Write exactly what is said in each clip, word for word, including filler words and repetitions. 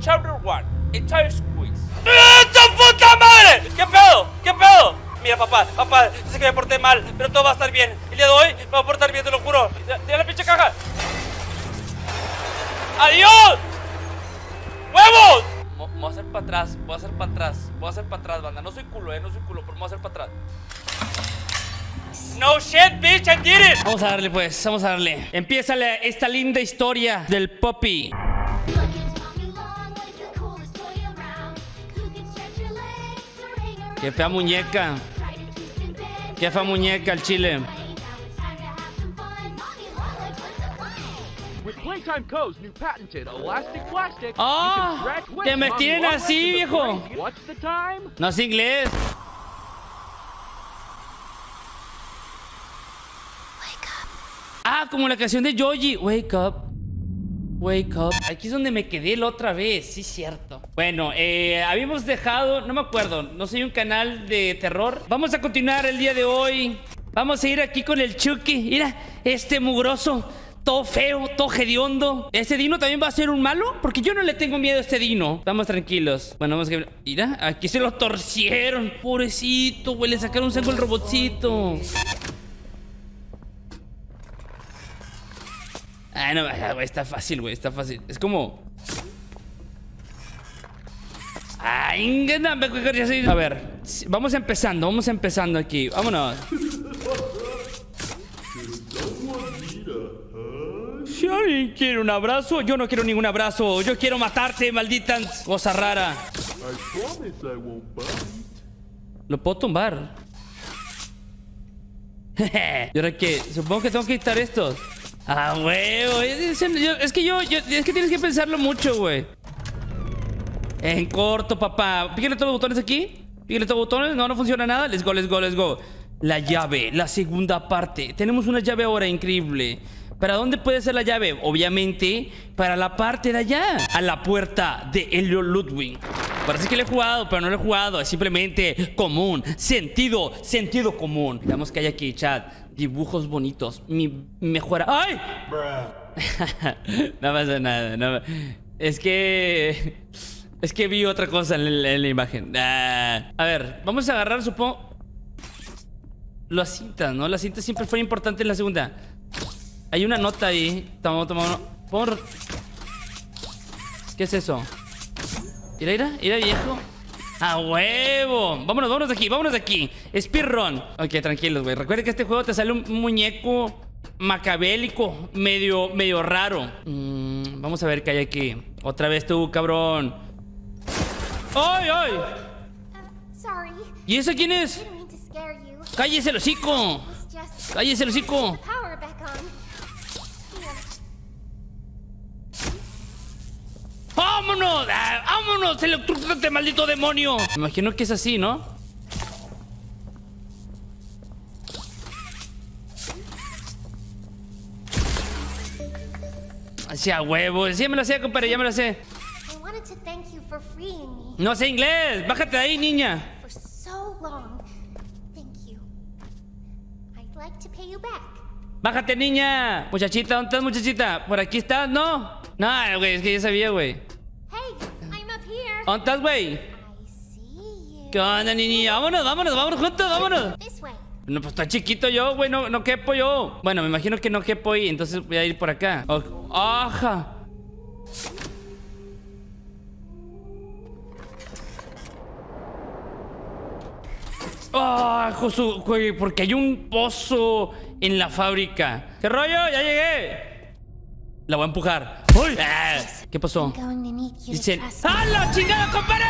Chapter one. Entire squeeze. ¡Esta puta madre! ¿Qué pedo? ¿Qué pedo? Mira, papá, papá, sé que me porté mal, pero todo va a estar bien. El día de hoy me voy a portar bien, te lo juro. ¡Tira la pinche caja! ¡Adiós! ¡Huevos! Me voy a hacer para atrás, voy a hacer para atrás, voy a hacer para atrás, banda. No soy culo, eh, no soy culo, pero me voy a hacer para atrás. No shit, bitch, I did it. Vamos a darle, pues, vamos a darle. Empieza la, esta linda historia del Poppy. Qué fea muñeca. Qué fea muñeca el chile. ¡Ah! Oh, ¡que me tienen así, viejo! No es inglés. Ah, como la canción de Joji. Wake up. Wake up. Aquí es donde me quedé la otra vez. Sí, cierto. Bueno, eh, habíamos dejado, no me acuerdo, no soy un canal de terror. Vamos a continuar el día de hoy. Vamos a ir aquí con el Chucky. Mira, este mugroso, todo feo, todo hediondo. ¿Este dino también va a ser un malo? Porque yo no le tengo miedo a este dino. Vamos tranquilos. Bueno, vamos a... Mira, aquí se lo torcieron. Pobrecito, güey, le sacaron sangre al robotcito. Ah, no, güey, está fácil, güey, está fácil. Es como... Ay, a ver, vamos empezando, vamos empezando aquí. Vámonos. Si alguien quiere un abrazo, yo no quiero ningún abrazo. Yo quiero matarte, maldita cosa rara. Lo puedo tumbar. ¿Y ahora qué? Supongo que tengo que quitar estos. Ah, huevo. Es, es que yo, yo... Es que tienes que pensarlo mucho, güey. En corto, papá. Píquele todos los botones aquí. Píquele todos los botones. No, no funciona nada. Let's go, let's go, let's go. La llave, la segunda parte. Tenemos una llave ahora increíble. ¿Para dónde puede ser la llave? Obviamente, para la parte de allá. A la puerta de Helio Ludwig. Parece que lo he jugado, pero no lo he jugado. Es simplemente común. Sentido, sentido común. Veamos que hay aquí, chat. Dibujos bonitos. Mi mejor... ¡Ay! No pasa nada. No... Es que... Es que vi otra cosa en la, en la imagen. Ah. A ver, vamos a agarrar, supongo... Las cintas, ¿no? Las cintas siempre fueron importantes en la segunda. Hay una nota ahí. Toma, toma, toma. Por... ¿Qué es eso? ¿Ira, ira? ¿Ira, viejo? ¡A huevo! Vámonos, vámonos de aquí, vámonos de aquí. Speedrun. Ok, tranquilos, güey. Recuerden que este juego te sale un muñeco macabélico, medio, medio raro. mm, Vamos a ver qué hay aquí. Otra vez tú, cabrón. ¡Ay, ay! ¿Y ese quién es? ¡Cállese el hocico! ¡Cállese el hocico! ¡Vámonos! ¡Ah, vámonos! ¡Electrocútate, maldito demonio! Me imagino que es así, ¿no? Hacia huevo. Sí, ya me lo sé, compadre, ya me lo sé. No sé inglés. Bájate de ahí, niña. Bájate, niña. Muchachita, ¿dónde estás, muchachita? ¿Por aquí estás? ¿No? No, güey, es que ya sabía, güey. ¿Dónde estás, güey? ¿Qué onda, niña? Vámonos, vámonos, vámonos juntos, vámonos. No, pues está chiquito yo, güey, no, no quepo yo. Bueno, me imagino que no quepo ahí, entonces voy a ir por acá. Oh, ¡ajá! ¡Ah, oh, Josu! Güey, porque hay un pozo en la fábrica. ¿Qué rollo? ¡Ya llegué! La voy a empujar. ¡Uy! Ah, ¿qué pasó? Dicen... ¡Ah, la chingada, compadre!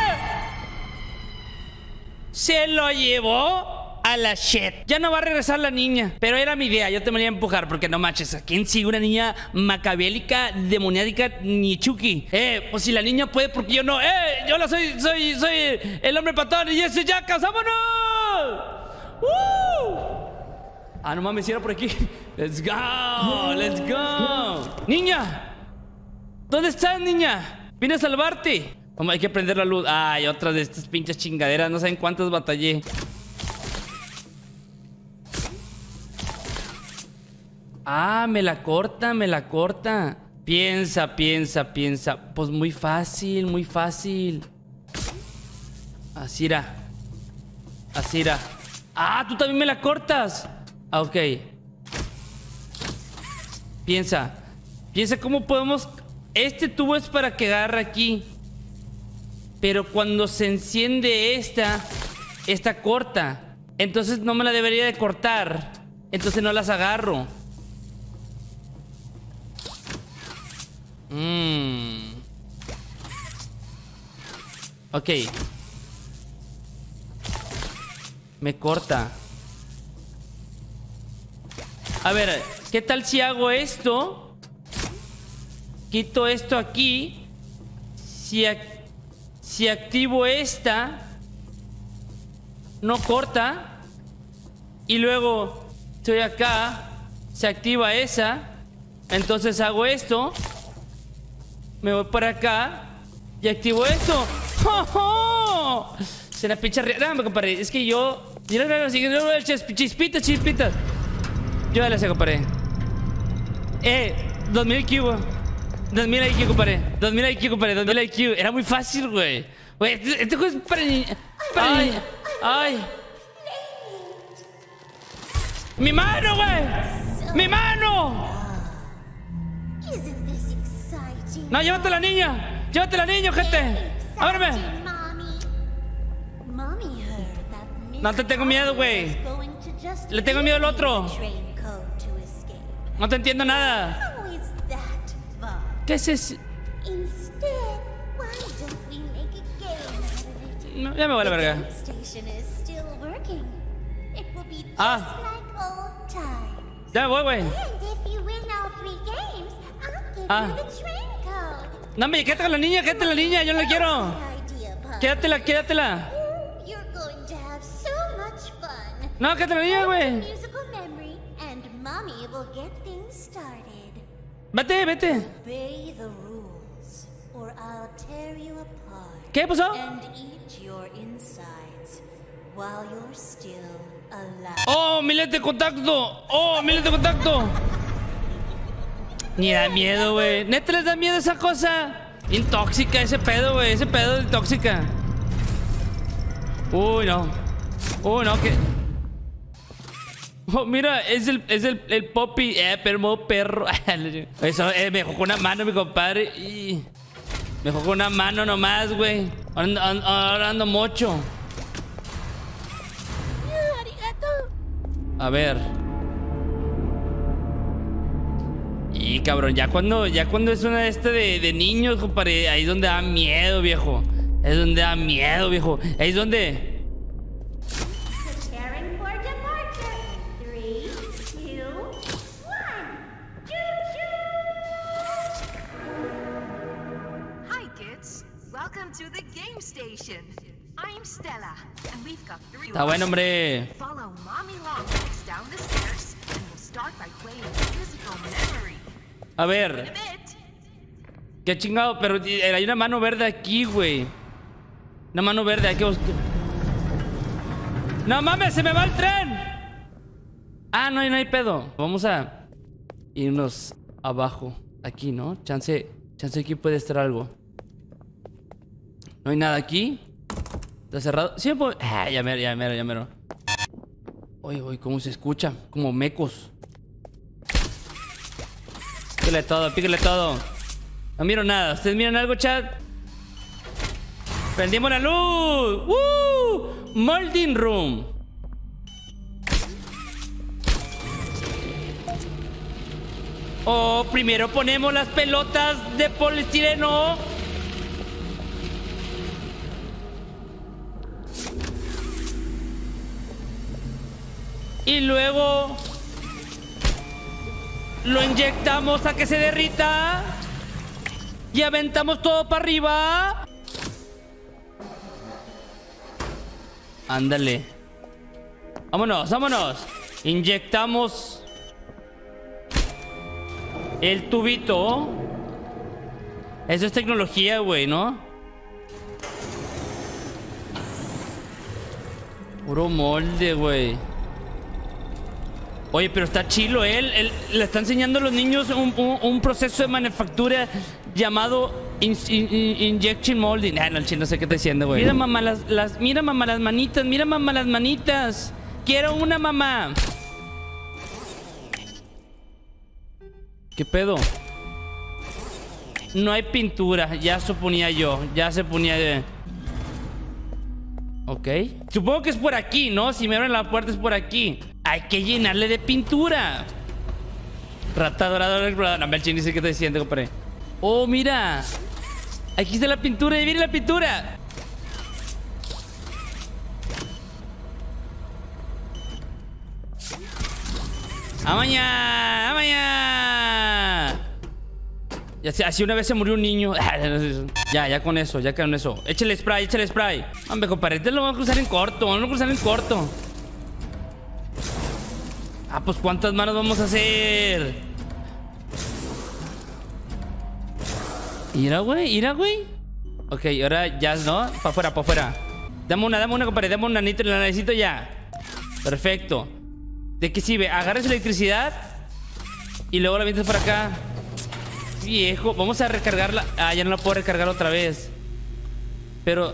Se lo llevó a la shit. Ya no va a regresar la niña. Pero era mi idea, yo te me iba a empujar. Porque no manches, ¿a quién sigue una niña macabélica, demoniática, ni Chucky? Eh, pues si la niña puede, porque yo no. Eh, yo la soy, soy, soy el hombre patón. Y ese ya, ¡vámonos! ¡Uh! Ah, no mames, si era por aquí. Let's go, let's go. Niña, ¿dónde estás, niña? Vine a salvarte. Vamos, hay que prender la luz. Ay, otra de estas pinches chingaderas. No saben cuántas batallé. Ah, me la corta, me la corta. Piensa, piensa, piensa. Pues muy fácil, muy fácil. Así era. Así era. Ah, tú también me la cortas. Ah, ok. Piensa. Piensa cómo podemos... Este tubo es para que agarre aquí. Pero cuando se enciende esta, esta corta. Entonces no me la debería de cortar. Entonces no las agarro. Mmm. Ok. Me corta. A ver, ¿qué tal si hago esto? Quito esto aquí. Si, ac si activo esta, no corta. Y luego estoy acá, se activa esa. Entonces hago esto. Me voy para acá y activo esto. ¡Oh, oh! Se la pincha arriba. Dame, compadre. Es que yo... Mira, chispitas, chispitas. Yo ya la sé, compadre. Eh, dos mil I Q. dos mil I Q, compadre. dos mil I Q, compadre. dos mil I Q. Era muy fácil, güey. Güey, este, este juego es para niña. Para ay, niña. Ay. ¡Mi mano, güey! ¡Mi mano! No, llévate a la niña. Llévate a la niña, gente. Ábreme. No te tengo miedo, güey. Le tengo miedo al otro. No te entiendo nada. ¿Qué es eso? No, ya me voy a la verga. Ah. Ya me voy, güey. Ah. No, me quédate con la niña, quédate con la niña, yo no la quiero. Quédatela, quédatela. No, quédate la niña, güey. Vete, vete. ¿Qué pasó? Oh, mi lente de contacto. Oh, mi lente de contacto. Ni da miedo, güey. ¿Neta les da miedo esa cosa? Intóxica ese pedo, güey. Ese pedo de tóxica. Uy, no. Uy, no, que... Oh, mira, es el, es el, el Poppy. Eh, pero modo perro. Eso, eh, me dejó con una mano, mi compadre. Y me dejó con una mano nomás, güey. Ahora, ahora ando mocho. A ver. Y cabrón, ya cuando, ya cuando es una de este de, de niños, compadre, ahí es donde da miedo, viejo. Ahí es donde da miedo, viejo. Ahí es donde... Está bueno, hombre. A ver. Qué chingado, pero hay una mano verde aquí, güey. Una mano verde, hay que buscar. ¡No mames, se me va el tren! Ah, no hay, no hay pedo. Vamos a irnos abajo. Aquí, ¿no? Chance, chance aquí puede estar algo. No hay nada aquí. Está cerrado. Sí, me puedo... Ah, ya mero, ya mero, ya mero. Oye, oye, cómo se escucha. Como mecos. Píquele todo, píquele todo. No miro nada. ¿Ustedes miran algo, chat? Prendimos la luz. ¡Woo! Molding room. Oh, primero ponemos las pelotas de poliestireno. Y luego lo inyectamos a que se derrita. Y aventamos todo para arriba. Ándale. Vámonos, vámonos. Inyectamos el tubito. Eso es tecnología, güey, ¿no? Puro molde, güey. Oye, pero está chilo, ¿eh? Él, él le está enseñando a los niños un, un, un proceso de manufactura llamado in, in, in, injection molding. Ah, no, el chino no sé qué está diciendo, güey. Mira, mamá, las, las, mira, mamá, las manitas. Mira, mamá, las manitas. Quiero una, mamá. ¿Qué pedo? No hay pintura. Ya suponía yo. Ya se ponía de... Ok. Supongo que es por aquí, ¿no? Si me abren la puerta es por aquí. Hay que llenarle de pintura. Rata dorada explorador. No, el chino dice que está diciendo, compadre. Oh, mira. Aquí está la pintura. Y viene la pintura. ¡Amaña! ¡Amaña! Ya sé, así una vez se murió un niño. Ya, ya con eso, ya con eso. Échale spray, échale spray. Hombre, compadre, te lo vamos a cruzar en corto. Vamos a cruzar en corto. Ah, pues ¿cuántas manos vamos a hacer? Mira, güey, mira, güey. Ok, ahora ya, ¿no? Pa' afuera, pa' afuera. Dame una, dame una, compadre. Dame un anito, la necesito ya. Perfecto. ¿De qué sirve? Agarras electricidad y luego la metes para acá. Viejo, vamos a recargarla. Ah, ya no la puedo recargar otra vez. Pero...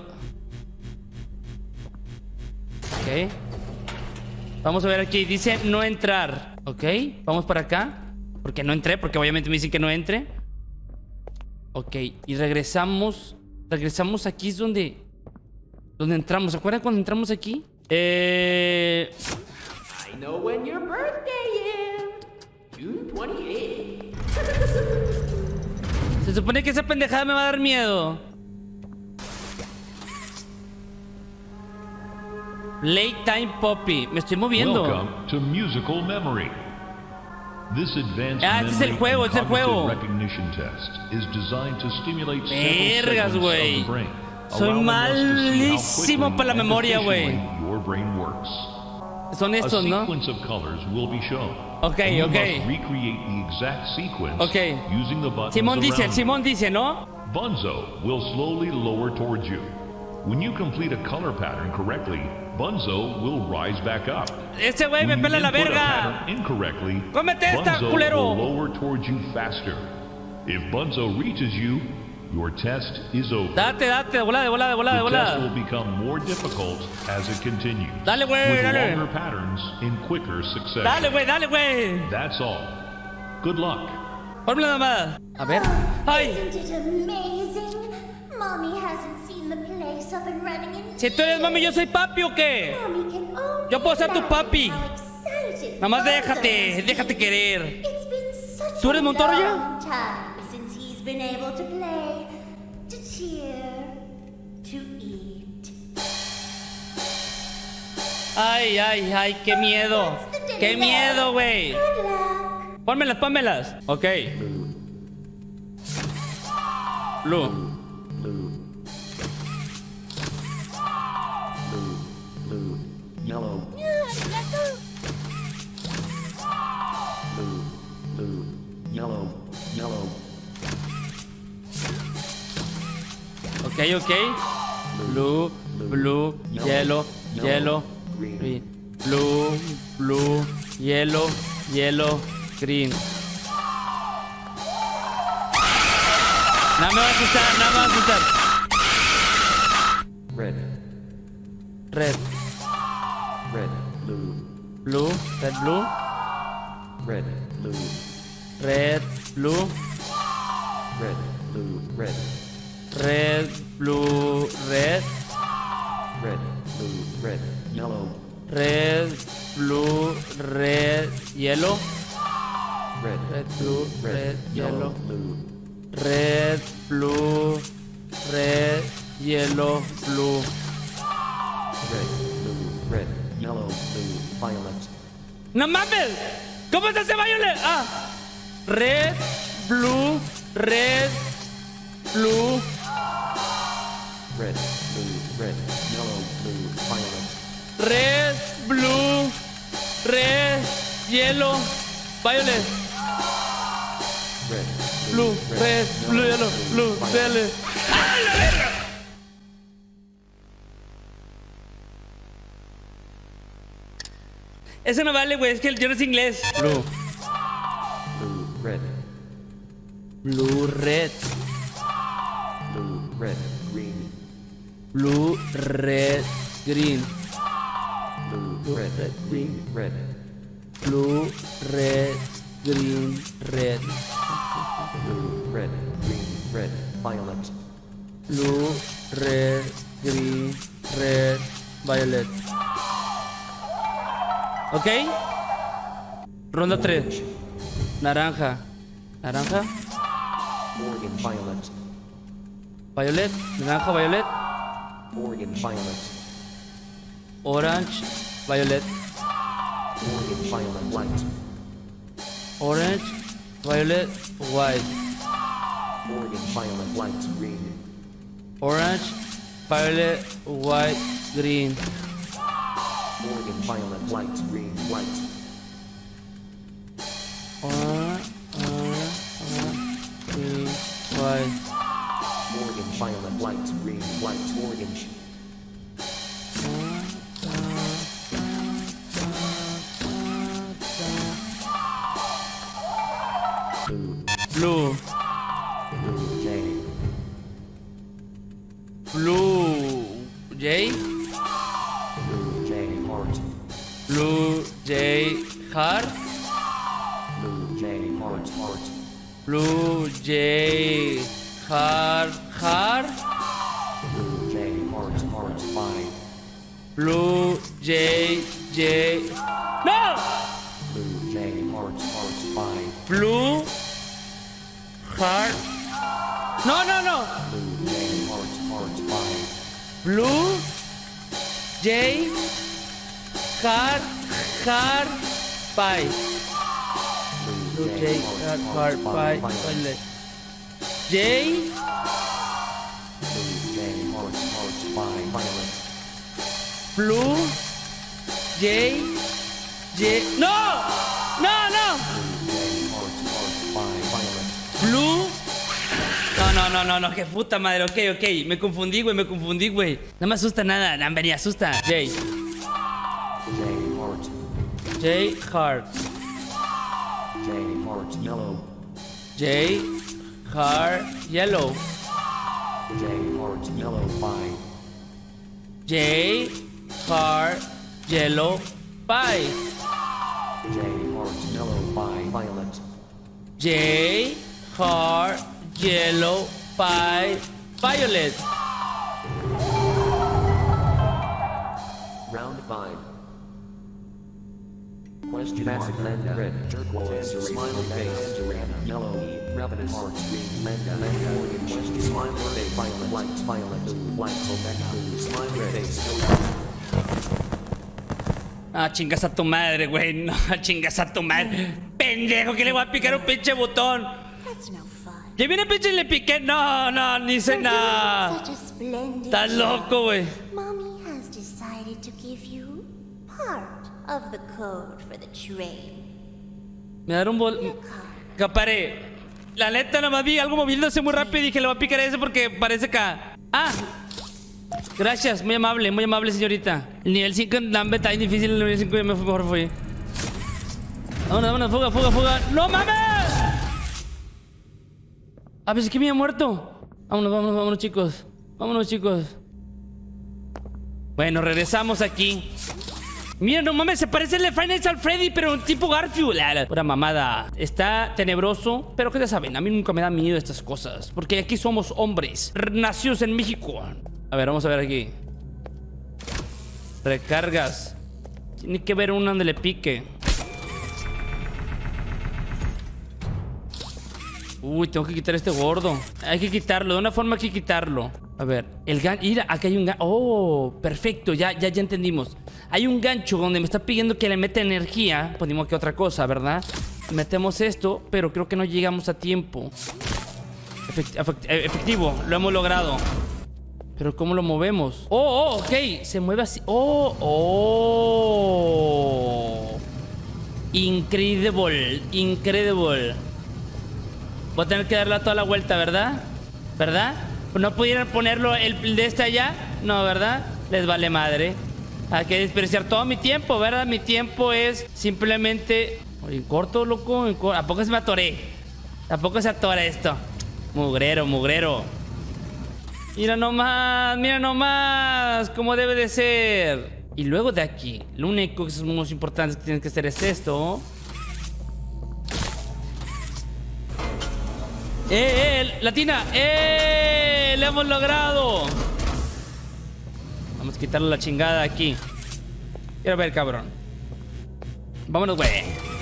Ok. Vamos a ver aquí. Dice no entrar. Ok, vamos para acá. Porque no entré, porque obviamente me dicen que no entre. Ok, y regresamos. Regresamos aquí es donde... Donde entramos. ¿Se acuerdan cuando entramos aquí? Eh... I know when your birthday is. June twenty-eighth. Se supone que esa pendejada me va a dar miedo. Late Time Poppy. Me estoy moviendo. Welcome to musical memory. This advanced Ah, este es el juego, este es el juego. recognition test is designed to stimulate Vergas, several segments güey. of the brain, Soy allowing us to see how malísimo quickly para la and memoria, güey. efficiently your brain works. Son A estos, ¿no? sequence of colors will be shown. Ok, and you ok. must recreate the exact sequence Ok. using the buttons Simón dice, around Simón dice, ¿no? you. Bunzo will slowly lower towards you. When you complete a color pattern correctly, Bunzo will rise back up. Ese güey me When you pela la input a verga. pattern incorrectly, Cómete esta, Bunzo culero. will lower towards you faster. If Bunzo reaches you, your test is over. Date, date, de volada, de volada, de volada, de The test volada. will become more difficult as it continues. Dale, güey, with dale. longer patterns in quicker succession. Dale, güey, dale, güey. That's all. Good luck. Ponme la mamada. A ver. Ay. Isn't it amazing? Mommy hasn't seen the place up and running in Si tú eres mami, yo soy papi o qué. Mommy can only Yo puedo ser tu imagine papi. how excited Nada más Bunzo déjate, must déjate be. querer. It's been such ¿Tú eres a Montoro ya? long time since he's been able to play, to cheer, to eat. Ay, ay, ay, qué miedo. Qué miedo, güey. Good luck. Pónmelas, pónmelas. Ok. Blue. Yellow. Blue. Blue. Yellow. Yellow. Ok, ok. Blue, blue, yellow, yellow, green. Blue, blue, yellow, yellow, green. Nada me va a asustar, nada me va a asustar. Red. Red, Red. Blue. blue, red, blue, Red. Blue. red, blue, Red. Blue. Red. red, blue, red, Red. Blue. Red. Yellow. red, blue, red, yellow, Red. red, blue, red, yellow, Blue. red, blue, red, yellow, blue. Red. Blue. Red. Yellow. Blue. Violet. ¡No mames! ¿Cómo se hace violet? Ah. Red, blue, red, blue. Red. Blue. Red. Yellow. Blue. Violet. Red, blue, red, yellow, violet. Red. Blue, red, blue, yellow, blue, violet. ¡Ay, la verga! Eso no vale, güey. Es que yo no sé inglés. Blue. Blue, red. Blue, red. Blue, red, green. Blue, red, green. Blue, red, green, red. Blue, red, green, red. Blue, red, green, red, violet. Blue, red, green, red, violet. ¿Ok? Ronda tres. Naranja. Naranja. Oregon, violet. Violet. Naranja, violet. Oregon, violet. Orange, violet. Oregon, violet, white. Orange, violet, white. Oregon, violet, white, green. Orange, violet, white, green. Oregon, violet, white, green, white. Orange, orange, orange, green, white. Oregon, violet, white, green, white, orange. Blue, Blue, blue, J. blue, J, Blue, J, heart. blue, J, heart, Blue, J, heart, heart. blue, J, heart, heart, Blue, J, heart, heart, five. blue, J, J, no, Blue, J, heart, heart, five. blue, heart, no, no, no, Blue, J, heart, heart, five. blue, J, heart, heart, pie. Blue, Blue, J, J, heart, heart, pie, violet. J, Blue, J, heart, heart, five. Violet. blue, J, J, no, no, no, Blue, J, heart, heart, five. Violet. blue, no, no, no, no, no, qué puta madre, ok, ok, me confundí, güey, me confundí, güey, no me asusta nada, no, me asusta, J, J, heart. J, heart, J, heart, yellow. J, heart, yellow, J, heart, yellow, five. J, heart, yellow, pie, J, heart, yellow, five. Violet. J, heart, yellow, pie, violet. Round five. Question mark, Lenda, red, turquoise, smiley face, yellow, rabbit, heart, green, Lenda, Lenda, orange, question, smiley face, violet, white, violet, blue, white, omega, blue, smiley face, Ah, chingas a tu madre, güey. No, chingas a tu madre. Pendejo, que le voy a picar un pinche botón. That's no fun. Ya viene pinche y le piqué. No, no, ni sé You're nada. doing such a splendid Estás job. loco, güey. Mommy has decided to give you part of the code for the train. Me dieron un bol. Capare. La neta, nomás vi algo moviéndose muy rápido y dije, le voy a picar ese porque parece que. Ah. Gracias, muy amable, muy amable, señorita. El nivel cinco en Lambert está difícil. El nivel cinco ya me fue mejor, fue. Vámonos, vámonos, fuga, fuga, fuga. ¡No mames! Ah, pues es que me había muerto. Vámonos, vámonos, vámonos, chicos. Vámonos, chicos. Bueno, regresamos aquí. Mira, no mames, se parece el de Financial Freddy, pero un tipo Garfield. La, la, pura mamada. Está tenebroso, pero que ya saben, a mí nunca me da miedo estas cosas. Porque aquí somos hombres, nacidos en México. A ver, vamos a ver aquí. Recargas. Tiene que ver una donde le pique. Uy, tengo que quitar este gordo. Hay que quitarlo, de una forma hay que quitarlo. A ver, el gancho. Mira, acá hay un gancho. Oh, perfecto, ya, ya, ya entendimos. Hay un gancho donde me está pidiendo que le meta energía. Ponemos que otra cosa, ¿verdad? Metemos esto, pero creo que no llegamos a tiempo. Efect efect efectivo, lo hemos logrado. Pero ¿cómo lo movemos? Oh, oh, ok, se mueve así. Oh, oh. Incredible, incredible. Voy a tener que darle toda la vuelta, ¿verdad? ¿Verdad? ¿No pudieran ponerlo el de este allá? No, ¿verdad? Les vale madre. Hay que desperdiciar todo mi tiempo, ¿verdad? Mi tiempo es simplemente... Oye, en corto, loco, en corto. ¿A poco se me atoré? ¿A poco se atora esto? Mugrero, mugrero. Mira nomás, mira nomás, como debe de ser. Y luego de aquí, lo único que es más importante que tienes que hacer es esto. ¡Eh, eh! ¡Latina! ¡Eh! ¡Lo hemos logrado! Vamos a quitarle la chingada aquí. Quiero ver, cabrón. Vámonos, güey.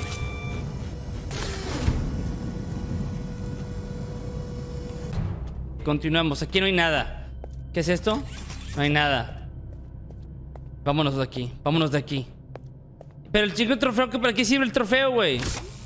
Continuamos. Aquí no hay nada. ¿Qué es esto? No hay nada. Vámonos de aquí. Vámonos de aquí. Pero el chico trofeo, ¿para qué sirve el trofeo, güey?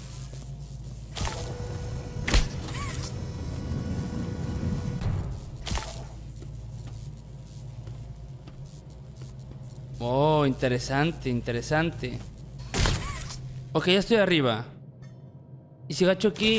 Oh, interesante, interesante. Ok, ya estoy arriba. Y si gacho aquí...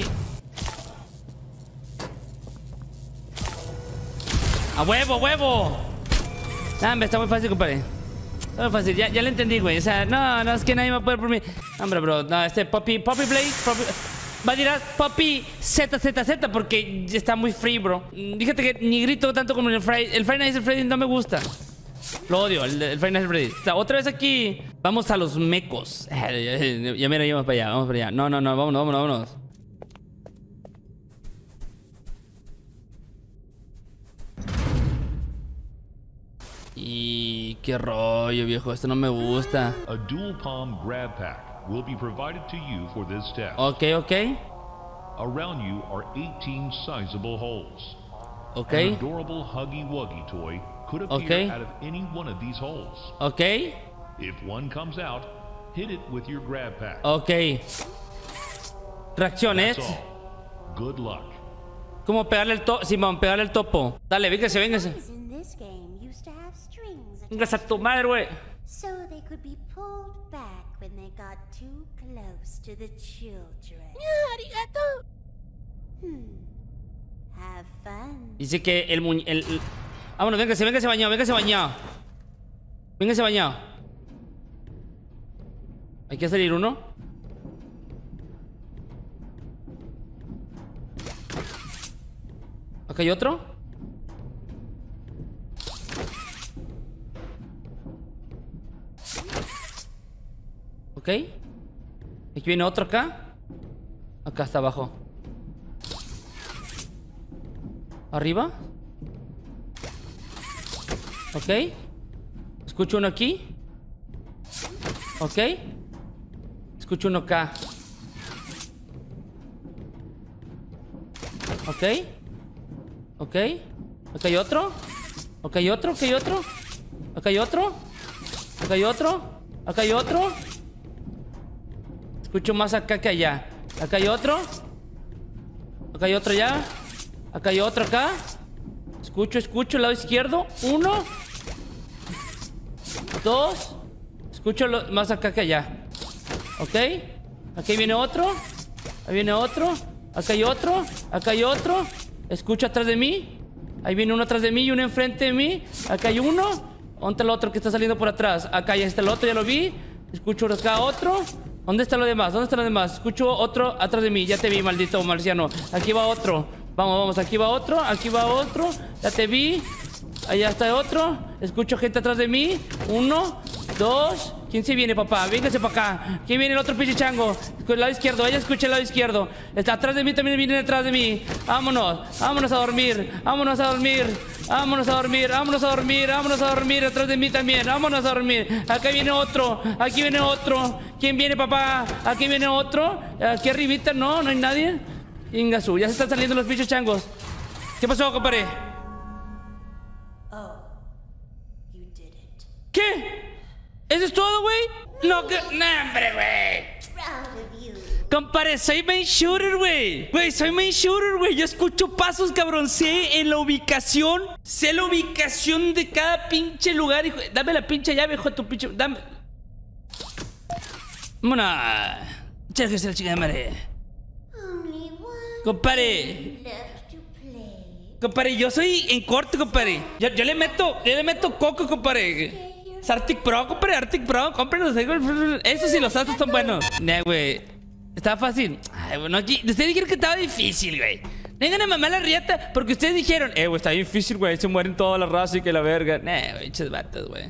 ¡A huevo, huevo! Nah, hombre, está muy fácil, compadre. Está muy fácil, ya, ya lo entendí, güey. O sea, no, no, es que nadie me va a poder por mí. Hombre, bro, no, este Poppy, Poppy Blade Poppy... Va a tirar Poppy Z Z Z porque está muy free, bro. Fíjate que ni grito tanto como el Friday. El Friday Night Freddy no me gusta. Lo odio, el, el Friday Night Freddy. O sea, otra vez aquí. Vamos a los mecos. Ya, ya mira, vamos para allá, vamos para allá. No, no, no, vámonos, vámonos, vámonos. Y qué rollo, viejo, esto no me gusta. A dual palm grab pack will be provided to you for this test. Ok, ok. Around you are eighteen sizable holes. Ok. An adorable Huggy Wuggy toy could appear Okay. out of any one of these holes. Ok. If one comes out, hit it with your grab pack. Ok. Reacciones. That's all. Good luck. ¿Cómo pegarle el topo? Simón, pegarle el topo. Dale, véngase, véngase. Toys in this game used to have strings Vengas a attached tu madre, güey. so they could be pulled back when they got too close to the children. Hmm. Have fun. Dice que el muñe... El, el... Vámonos, véngase, véngase bañado, véngase bañado. Véngase bañado. Hay que salir uno. Acá hay otro. Ok. Aquí viene otro acá. Acá está abajo. Arriba. Ok. Escucho uno aquí. Ok. Escucho uno acá. Ok. Ok. Acá hay otro. Acá hay otro. Acá hay otro. Acá hay otro. Acá hay otro. Acá hay otro. Escucho más acá que allá. Acá hay otro. Acá hay otro ya. Acá hay otro acá. Escucho, escucho el lado izquierdo. Uno. Dos. Escucho lo, más acá que allá. Ok. Aquí viene otro. Ahí viene otro. Acá hay otro. Acá hay otro. Escucho atrás de mí. Ahí viene uno atrás de mí y uno enfrente de mí. Acá hay uno. ¿Dónde está el otro que está saliendo por atrás? Acá ya está el otro, ya lo vi. Escucho acá otro. ¿Dónde está lo demás? ¿Dónde está lo demás? Escucho otro atrás de mí. Ya te vi, maldito marciano. Aquí va otro. Vamos, vamos. Aquí va otro. Aquí va otro. Ya te vi. Allá está otro. Escucho gente atrás de mí. Uno, dos. ¿Quién se viene, papá? Véngase para acá. ¿Quién viene el otro pinche chango? El lado izquierdo. Ella escucha el lado izquierdo. Está atrás de mí, también viene detrás de mí. Vámonos. Vámonos a dormir. Vámonos a dormir. Vámonos a dormir. Vámonos a dormir. Vámonos a dormir. Atrás de mí también. Vámonos a dormir. Acá viene otro. Aquí viene otro. ¿Quién viene, papá? Aquí viene otro. Aquí arribita, no, no hay nadie. Ingasu, ya se están saliendo los pinches changos. ¿Qué pasó, compadre? Oh, you did it. ¿Qué? ¿Eso es todo, güey? No, que... No, hombre, güey. Proud of you. Compadre, soy main shooter, güey. Güey, soy main shooter, güey. Yo escucho pasos, cabrón. Sé en la ubicación. Sé la ubicación de cada pinche lugar, hijo. Dame la pinche llave, hijo de tu pinche... Dame... Vámonos. Muchas gracias, la chica de madre. Only one Compadre. left to play. Compadre, yo soy en corte, compadre. Yo, yo le meto, yo le meto coco, compadre. Get your Es Arctic Pro, compre Arctic Pro, cómprenos. Esos sí, los saltos son buenos. Nah, güey. Estaba fácil. Ay, bueno, aquí. Ustedes dijeron que estaba difícil, güey. Vengan a mamar la riata porque ustedes dijeron, eh, güey, está difícil, güey. Se mueren toda la raza y que la verga. Nah, güey, ches vatos, güey.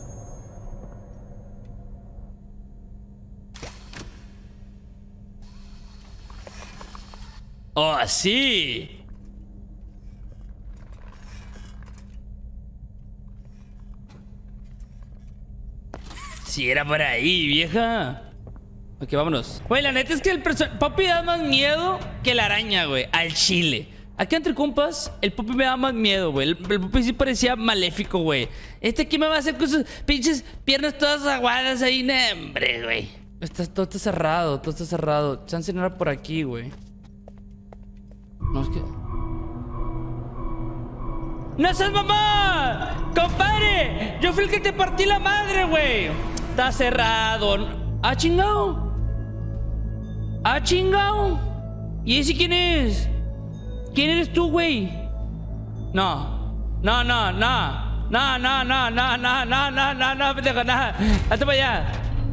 Oh, sí. Si era por ahí, vieja. Ok, vámonos. Güey, la neta es que el personaje Poppy da más miedo que la araña, güey. Al chile. Aquí entre compas, el Poppy me da más miedo, güey. El, el Poppy sí parecía maléfico, güey. Este aquí me va a hacer con sus pinches piernas todas aguadas ahí. No, hombre, güey. Está, todo está cerrado, todo está cerrado. Chance no era por aquí, güey. No, es que... ¡No seas mamá! ¡Compadre! Yo fui el que te partí la madre, güey. Está cerrado. ¡Ah, chingado! ¡Ah, chingado! ¿Y ese quién es? ¿Quién eres tú, güey? No. No, no, no. No, no, no, no, no, no, no, no, no, pendejo, no. Hazte para allá.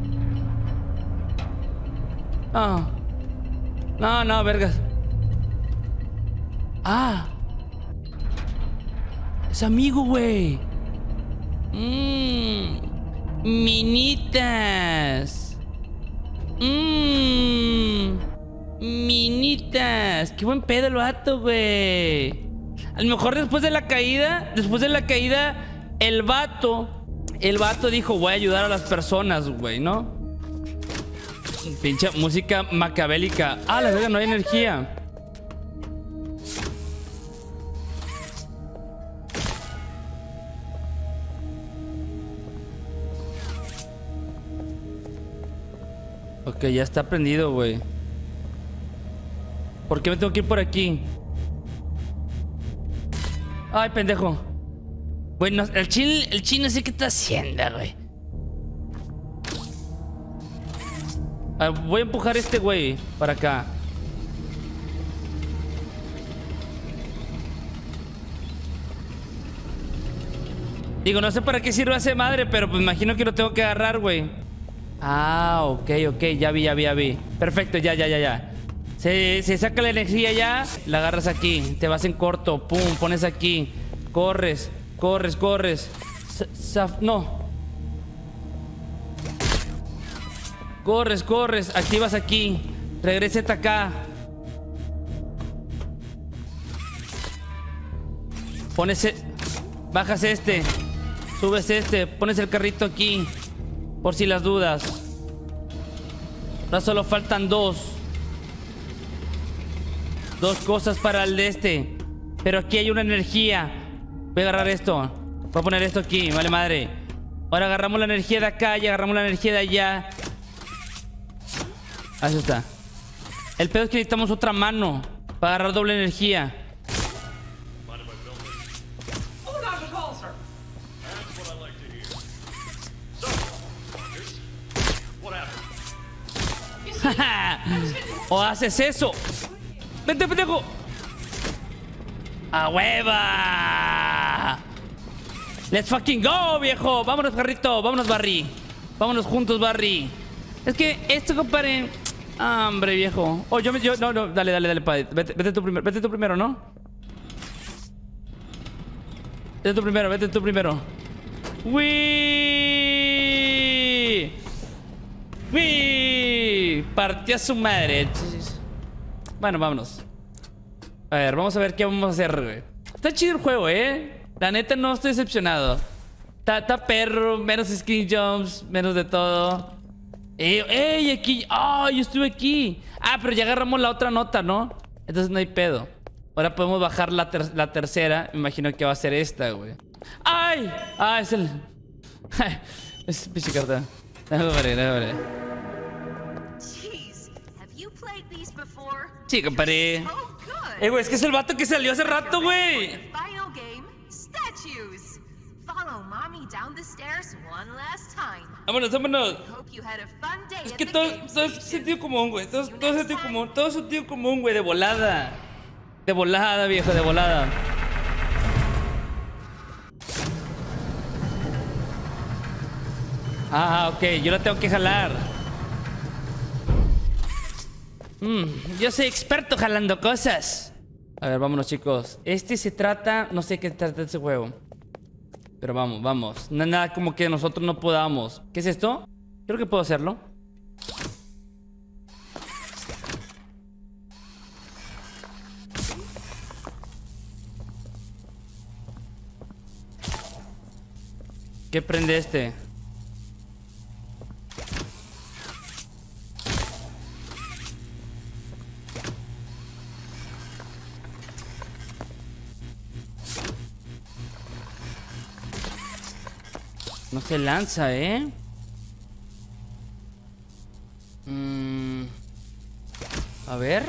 No. No, no, vergas. Ah. Es amigo, güey. Mmm. Minitas. Mmm. Minitas. Qué buen pedo el vato, güey. A lo mejor después de la caída, después de la caída, el vato, el vato dijo, voy a ayudar a las personas, güey, ¿no? Pinche música macabélica. Ah, la verdad, no hay energía. Ok, ya está prendido, güey. ¿Por qué me tengo que ir por aquí? Ay, pendejo. Bueno, el chino, el chino sé qué está haciendo, güey. Ah, voy a empujar a este güey para acá. Digo, no sé para qué sirve esa madre, pero pues imagino que lo tengo que agarrar, güey. Ah, ok, ok, ya vi, ya vi, ya vi. Perfecto, ya, ya, ya, ya. Se, se saca la energía ya. La agarras aquí, te vas en corto. Pum, pones aquí. Corres, corres, corres. Saf, no. Corres, corres, activas aquí. Regrésate acá. Pones, e bajas este. Subes este, pones el carrito aquí. Por si las dudas. Ahora solo faltan dos. Dos cosas para el de este. Pero aquí hay una energía. Voy a agarrar esto. Voy a poner esto aquí, vale madre. Ahora agarramos la energía de acá y agarramos la energía de allá. Así está. El pedo es que necesitamos otra mano para agarrar doble energía. O haces eso. Vente, pendejo. ¡A hueva! Let's fucking go, viejo. Vámonos, carrito. Vámonos, Barry. Vámonos juntos, Barry. Es que esto, compadre. Ah, hombre, viejo. Oh, yo me. Yo, no, no. Dale, dale, dale, padre. Vete, vete tú primero. Vete tú primero, ¿no? Vete tú primero, vete tú primero. ¡Wii! ¡Wii! Partió a su madre. Bueno, vámonos. A ver, vamos a ver qué vamos a hacer, güey. Está chido el juego, ¿eh? La neta no estoy decepcionado. Está, está perro, menos skin jumps, menos de todo. ¡Ey, ey, aquí! ¡Ah, oh, yo estuve aquí! Ah, pero ya agarramos la otra nota, ¿no? Entonces no hay pedo. Ahora podemos bajar la, ter la tercera. Me imagino que va a ser esta, güey. ¡Ay! Ah, es el... es pinche carta. Déjame ver, déjame ver. Sí, compadre. Eh, güey, es que es el vato que salió hace rato, güey. Vámonos, vámonos. Es que todo, todo es sentido común, güey. Todo, todo es sentido común. Todo es sentido común, güey. De volada. De volada, viejo, de volada. Ah, ok, yo la tengo que jalar. Mm, yo soy experto jalando cosas. A ver, vámonos, chicos. Este se trata... No sé qué trata ese juego. Pero vamos, vamos. No es nada como que nosotros no podamos. ¿Qué es esto? Creo que puedo hacerlo. ¿Qué prende este? No se lanza, ¿eh? Mm. A ver.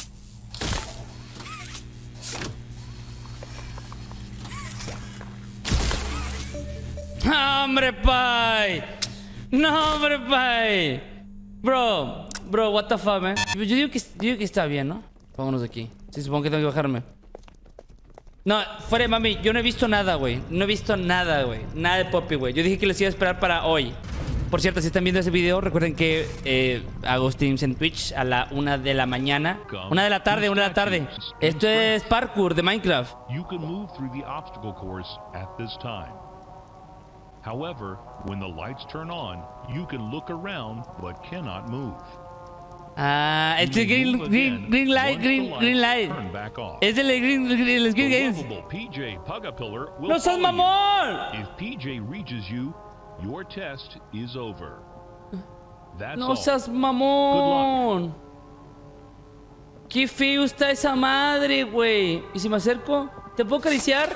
¡No, hombre, pai! ¡No, hombre, pai! Bro, bro, what the fuck, man. Yo digo que, yo digo que está bien, ¿no? Vámonos de aquí. Sí, supongo que tengo que bajarme. No, fuera de mami, yo no he visto nada, güey. No he visto nada, güey. Nada de Poppy, güey. Yo dije que les iba a esperar para hoy. Por cierto, si están viendo ese video, recuerden que eh, hago streams en Twitch a la una de la mañana. Una de la tarde, una de la tarde. Esto es parkour de Minecraft. You can move through the obstacle course at this time. However, when the lights turn on, you can look around but cannot move. Ah, este es green, green, green light, green, green light. Es el green, el green games. ¡No seas mamón! If P J reaches you, your test is over. That's No all. seas mamón. Qué feo está esa madre, güey. ¿Y si me acerco? ¿Te puedo acariciar?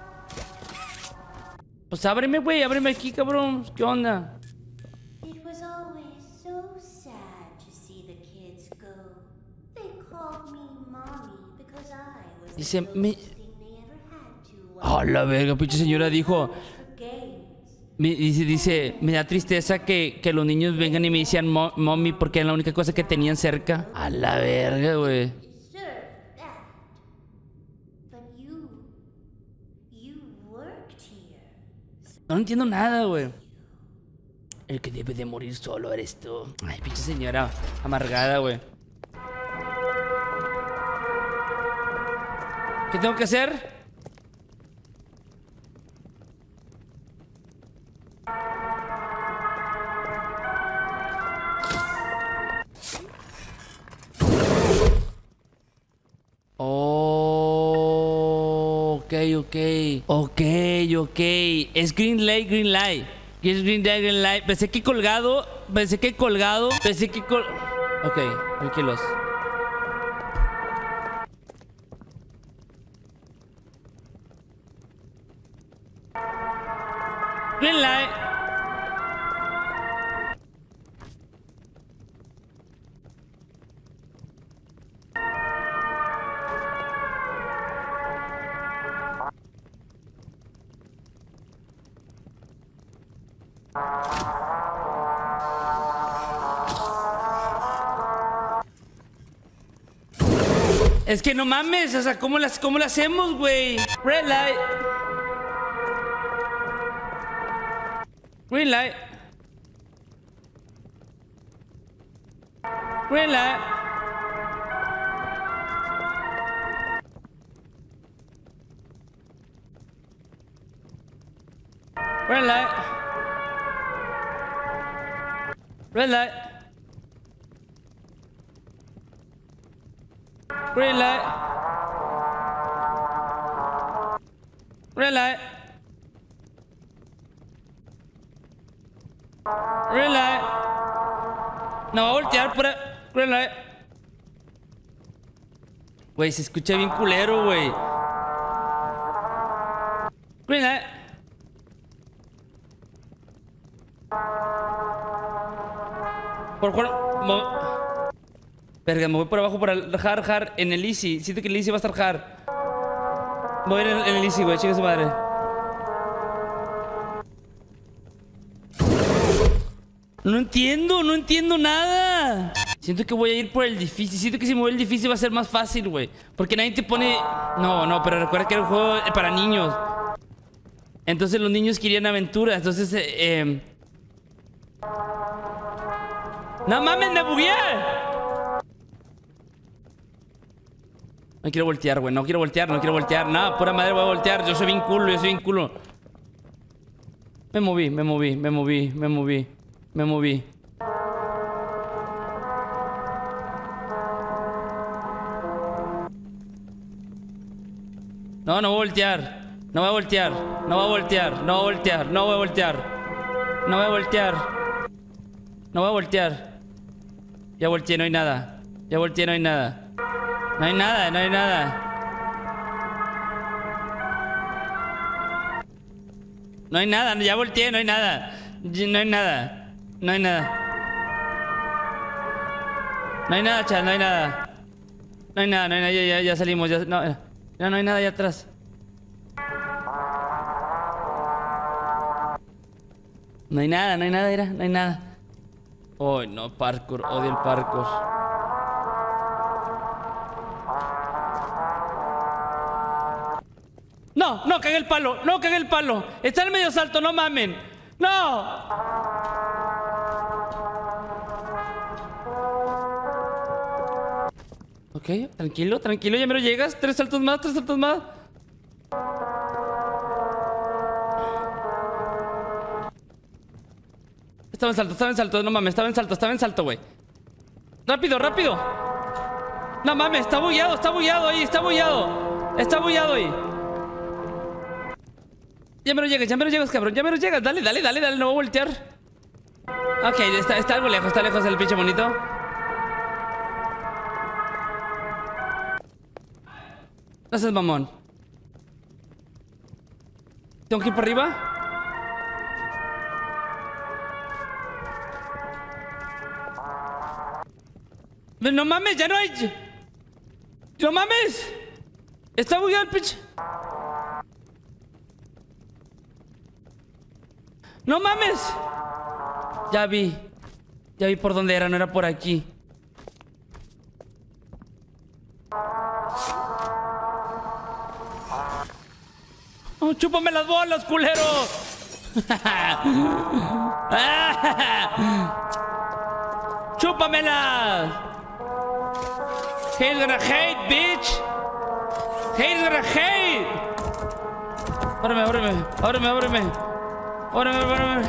Pues ábreme, güey, ábreme aquí, cabrón. ¿Qué onda? It was always so sad to see the kids go. They called me mommy because I was the Dice, me... closest thing they ever had to ¡Oh, la verga! Pinche señora dijo... for games. Me dice, dice, me da tristeza que, que los niños vengan y me decían mo- mommy porque era la única cosa que tenían cerca. A la verga, güey. Deserve that. But you, you worked here. No entiendo nada, güey. El que debe de morir solo eres tú. Ay, pinche señora amargada, güey. ¿Qué tengo que hacer? Oh, ok, ok. Ok, ok. Es green light, green light. Es green light, green light. Pensé que colgado. Pensé que colgado. Pensé que col... Ok, tranquilos. Green light. Es que no mames, o sea, ¿cómo las, cómo las hacemos, güey? Red light. Green light. Green light. Red light. Red light. Green light. Red light. Green light. No va a voltear por... Green light. Güey, se escucha bien culero, güey. Green light. Por jugar... Mo... Verga, me voy por abajo para hard, hard en el easy. Siento que el easy va a estar hard. Voy a ir en, en el easy, güey. Chica su madre. No entiendo, no entiendo nada. Siento que voy a ir por el difícil. Siento que si me voy el difícil va a ser más fácil, güey. Porque nadie te pone... No, no, pero recuerda que era un juego para niños. Entonces los niños querían aventura. Entonces, eh... eh... ¡No mames, me bugueé! No quiero voltear, güey. No quiero voltear, no quiero voltear. No, pura madre voy a voltear. Yo soy bien culo, yo soy bien culo. Me moví, me moví, me moví, me moví. Me moví. No, no voy a voltear. No voy a voltear. No voy a voltear. No voy a voltear. No voy a voltear. No voy a voltear. No voy a voltear. Ya volteé, no hay nada. Ya volteé, no hay nada. No hay nada, no hay nada. No hay nada, ya volteé, no hay nada. No hay nada. No hay nada. No hay nada, chat, no hay nada. No hay nada, no hay nada, ya, ya, ya salimos. Ya, no, no, no hay nada allá atrás. No hay nada, no hay nada, era, no hay nada. Oh, no, parkour, odio el parkour. No, no, cagué el palo, no, cagué el palo. Está en el medio salto, no mamen. No. Ok, tranquilo, tranquilo, ya me lo llegas. Tres saltos más, tres saltos más. Estaba en salto, estaba en salto, no mames, estaba en salto, estaba en salto, güey. Rápido, rápido. No mames, está bugueado, está bugueado ahí, está bugueado. Está bugueado ahí. Ya me lo llegas, ya me lo llegas, cabrón, ya me lo llegas. Dale, dale, dale, dale, no voy a voltear. Ok, está, está algo lejos, está lejos el pinche monito. No seas mamón. ¿Tengo que ir por arriba? No mames, ya no hay. No mames. Está bugueado el pinche. No mames. Ya vi. Ya vi por dónde era, no era por aquí. Oh, chúpame las bolas, culero. Chúpamelas. Hate's gonna hate, bitch. Hate's gonna hate. Ábreme, ábreme, ábreme, ábreme. Ábreme, ábreme.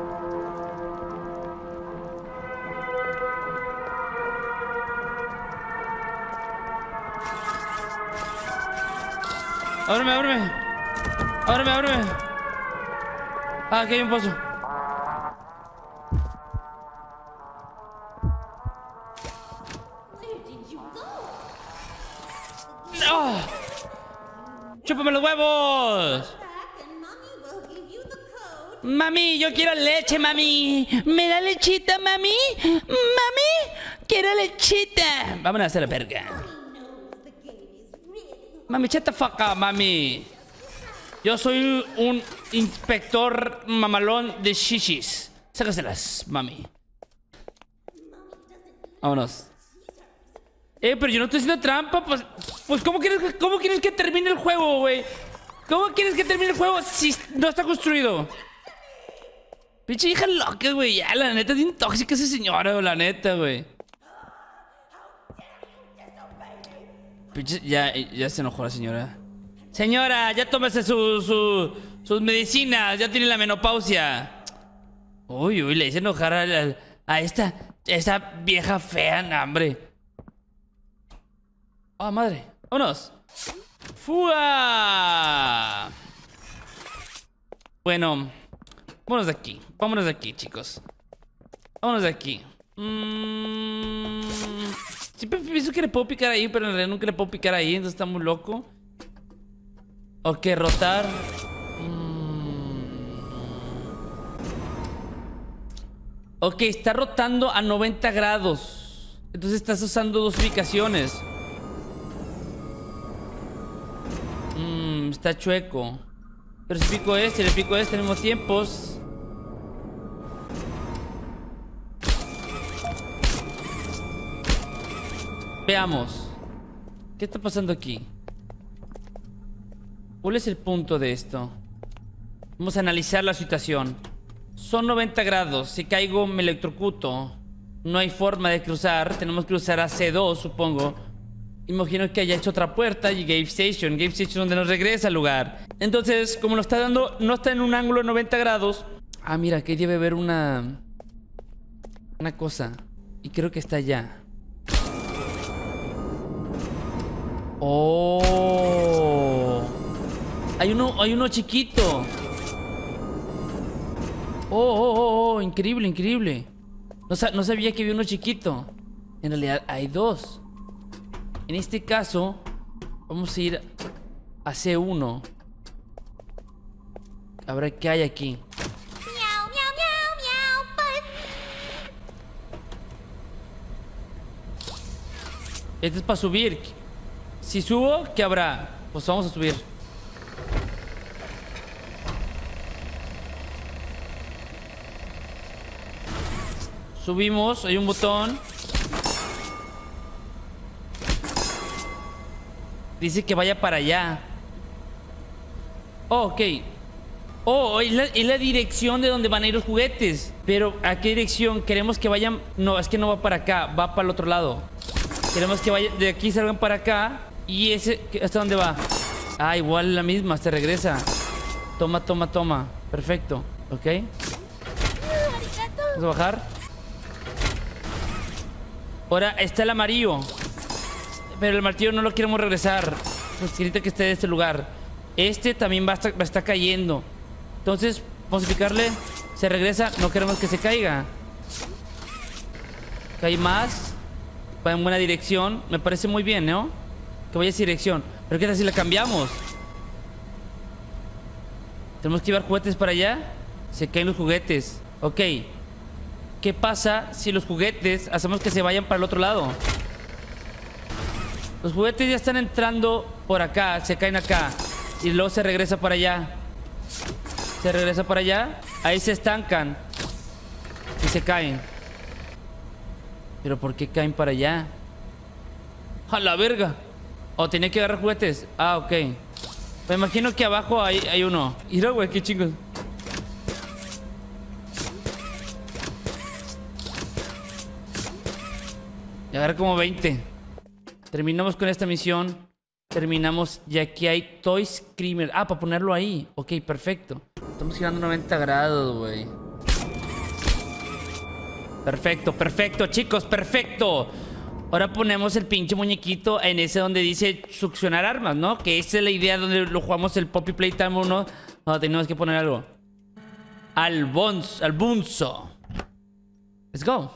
Ábreme, ábreme. Ábreme, ábreme. Ah, aquí hay un pozo. ¡Oh! ¡Chúpame los huevos! Mami, yo quiero leche, mami. ¿Me da lechita, mami? Mami, quiero lechita. Vámonos a hacer la verga. Mami, shut the fuck up, mami. Yo soy un inspector mamalón de shishis. Sácaselas, mami. Vámonos. Eh, pero yo no estoy haciendo trampa. Pues, pues ¿cómo quieres, cómo quieres que termine el juego, güey? ¿Cómo quieres que termine el juego si no está construido? Pinche hija loca, güey. Ya, la neta, es bien tóxica esa señora, güey. La neta, güey. Pinche, ya, ya se enojó la señora. Señora, ya tómese su, su, sus medicinas. Ya tiene la menopausia. Uy, uy, le hice enojar a, a, a esta, esa vieja fea, no, hombre. ¡Ah, oh, madre! ¡Vámonos! ¡Fua! Bueno, vámonos de aquí. Vámonos de aquí, chicos. Vámonos de aquí. Mm, siempre pienso que le puedo picar ahí, pero en realidad nunca le puedo picar ahí, entonces está muy loco. Ok, rotar. Mm. Ok, está rotando a noventa grados. Entonces estás usando dos ubicaciones. Mmm, está chueco. Pero si pico este y le pico este al mismo tiempo. Veamos. ¿Qué está pasando aquí? ¿Cuál es el punto de esto? Vamos a analizar la situación. Son noventa grados. Si caigo me electrocuto. No hay forma de cruzar. Tenemos que cruzar a C dos, supongo. Imagino que haya hecho otra puerta y Game Station. Game Station donde nos regresa al lugar. Entonces, como lo está dando, no está en un ángulo de noventa grados. Ah, mira, aquí debe haber una... Una cosa. Y creo que está allá. Oh. Hay uno, hay uno chiquito. Oh, oh, oh, oh, increíble, increíble. No, sa no sabía que había uno chiquito. En realidad hay dos. En este caso, vamos a ir a C uno. A ver qué hay aquí. Este es para subir. Si subo, ¿qué habrá? Pues vamos a subir. Subimos, hay un botón. Dice que vaya para allá. Oh, ok. Oh, es la, es la dirección de donde van a ir los juguetes. Pero, ¿a qué dirección? Queremos que vayan... No, es que no va para acá, va para el otro lado. Queremos que vaya de aquí, salgan para acá. Y ese... ¿Hasta dónde va? Ah, igual la misma, se regresa. Toma, toma, toma. Perfecto, ok. Vamos a bajar. Ahora está el amarillo. Pero el martillo no lo queremos regresar. Necesita que esté de este lugar. Este también va a estar, va a estar cayendo. Entonces, vamos a picarle. Se regresa, no queremos que se caiga. Cae más. Va en buena dirección. Me parece muy bien, ¿no? Que vaya a esa dirección. Pero ¿qué tal si la cambiamos? Tenemos que llevar juguetes para allá. Se caen los juguetes. Ok. ¿Qué pasa si los juguetes hacemos que se vayan para el otro lado? Los juguetes ya están entrando por acá. Se caen acá. Y luego se regresa para allá. Se regresa para allá. Ahí se estancan. Y se caen. ¿Pero por qué caen para allá? ¡A la verga! Oh, tenía que agarrar juguetes. Ah, ok. Me imagino que abajo hay, hay uno. Mira, güey, qué chingos. Y agarré como veinte. Terminamos con esta misión. Terminamos. Y aquí hay Toy Screamer. Ah, para ponerlo ahí. Ok, perfecto. Estamos girando noventa grados, güey. Perfecto, perfecto, chicos, perfecto. Ahora ponemos el pinche muñequito en ese donde dice succionar armas, ¿no? Que esa es la idea donde lo jugamos el Poppy Playtime uno. No, tenemos que poner algo. Al bonzo, al bunzo. Let's go.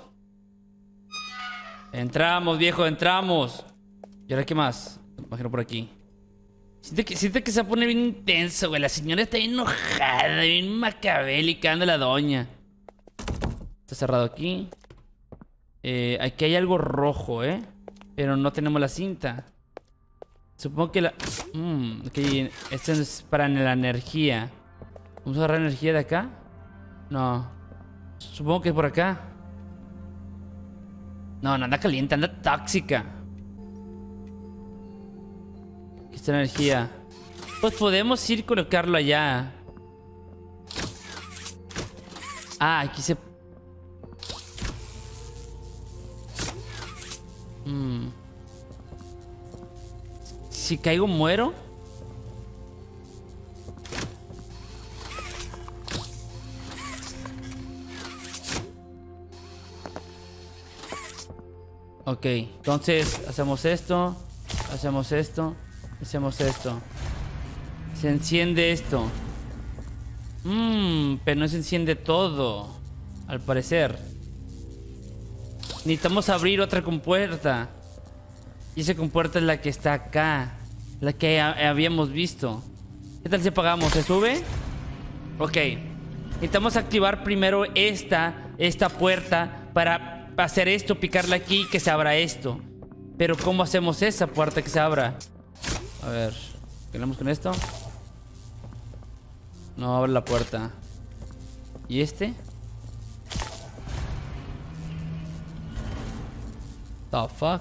Entramos, viejo, entramos. ¿Y ahora qué más? Imagino por aquí. Siente que, siente que se pone bien intenso, güey. La señora está bien enojada, bien macabélica, anda la doña. Está cerrado aquí. Eh, aquí hay algo rojo, ¿eh? Pero no tenemos la cinta. Supongo que la... Mmm, ok, este es para la energía. ¿Vamos a agarrar energía de acá? No. Supongo que es por acá. No, no anda caliente, anda tóxica. Aquí está la energía. Pues podemos ir y colocarlo allá. Ah, aquí se... Mm. Si caigo, muero. Ok, entonces hacemos esto. Hacemos esto. Hacemos esto. Se enciende esto. Mmm, pero no se enciende todo, al parecer. Necesitamos abrir otra compuerta. Y esa compuerta es la que está acá. La que ha habíamos visto. ¿Qué tal si apagamos? ¿Se sube? Ok. Necesitamos activar primero esta Esta puerta para hacer esto, picarla aquí y que se abra esto. Pero ¿cómo hacemos esa puerta que se abra? A ver, ¿quedamos con esto? No abre la puerta. ¿Y este? The fuck?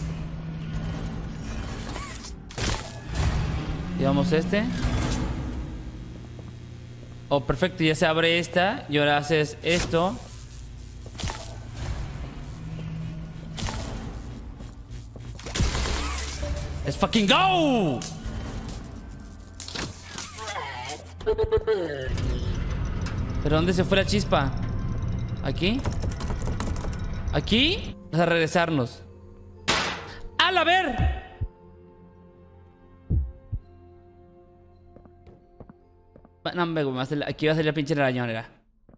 Llevamos este. Oh, perfecto, ya se abre esta. Y ahora haces esto. ¡Let's fucking go! ¿Pero dónde se fue la chispa? ¿Aquí? ¿Aquí? Vamos a regresarnos. ¡Al a ver! No, me va a salir- aquí va a salir la pinche arañonera.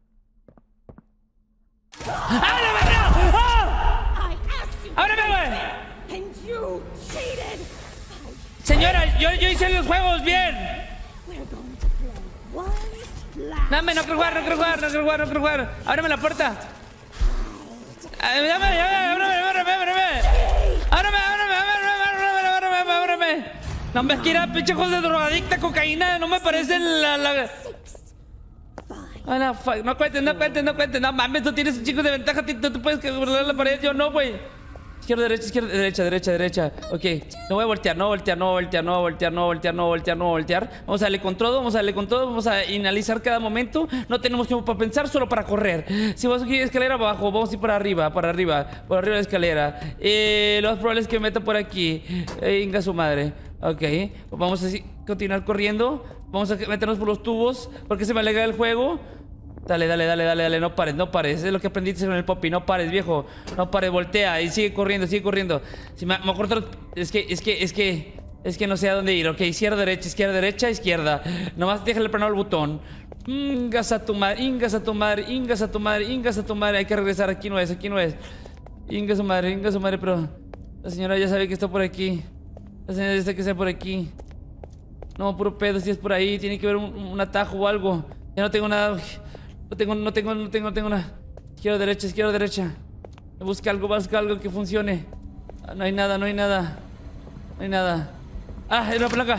¡Ábreme, verga! ¡Ah! ¡Ábreme, güey! And you cheated! Señora, yo, yo hice los juegos bien. We're going to play one last Dame, no quiero jugar, no quiero jugar, no quiero jugar, no quiero jugar. Ábreme la puerta. Ay, Dame, dame, ábreme, ábreme, ábreme. Ábreme, ábreme, ábreme, ábreme, ábreme, ábreme. No me quiera, pinche juegos de drogadicta, cocaína. No me parece la... la... Ah, no, fuck. No cuentes, no cuentes, no cuentes. No mames, tú tienes un chico de ventaja. Tú, tú puedes burlar la pared, yo no, güey. Izquierda, derecha, izquierda, derecha, derecha, derecha. Ok, no voy a voltear, no voy a voltear, no voy a voltear, no voy a voltear, no voy a voltear, no voy a voltear, no voy a voltear. Vamos a darle con todo, vamos a darle con todo. Vamos a analizar cada momento. No tenemos tiempo para pensar, solo para correr. Si vamos a ir escalera abajo, vamos a ir para arriba, para arriba, por arriba de la escalera. Eh, lo más probable es que me meta por aquí. Eh, inga su madre. Ok, vamos a continuar corriendo. Vamos a meternos por los tubos, porque se me alegra el juego. Dale, dale, dale, dale, dale, no pares, no pares. Es lo que aprendiste con el Poppy, no pares, viejo. No pares, voltea y sigue corriendo, sigue corriendo. Si me, me acuerdo, es que, es que, es que, es que no sé a dónde ir. Ok, izquierda, derecha, izquierda, derecha, izquierda. Nomás déjale apretado el botón. Ingas a tu madre, ingas a tu madre, ingas a tu madre, ingas a tu madre. Hay que regresar, aquí no es, aquí no es. Ingas a su madre, ingas a su madre, pero la señora ya sabe que está por aquí. La señora ya sabe que está por aquí. No, puro pedo, si es por ahí. Tiene que haber un, un atajo o algo. Ya no tengo nada. No tengo, no tengo, no tengo, no tengo nada. Izquierda, derecha, izquierda, derecha. Busca algo, busca algo que funcione. Ah, no hay nada, no hay nada. No hay nada. Ah, hay una placa.